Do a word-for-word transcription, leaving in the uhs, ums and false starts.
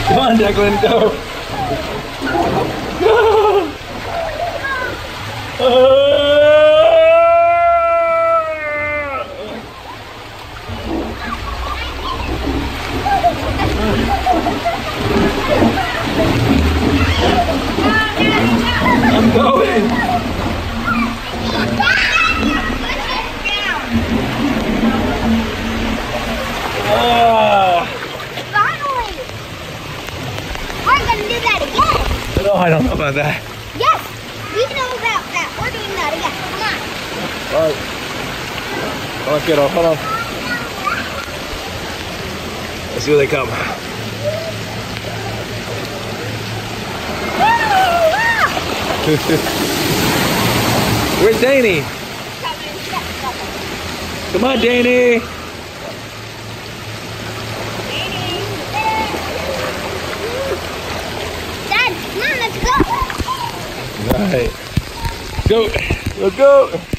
Come on, Declan, go. Go. I'm going. Ah. Finally. We're gonna do that again. No, I don't know about that. Yes, we know about that. We're doing that again. Come on. All right. Come on, kiddo. Hold on. Let's see where they come. Where's Danny? Come on, Danny. Dad, come on, let's go. All right. Go. Let's go.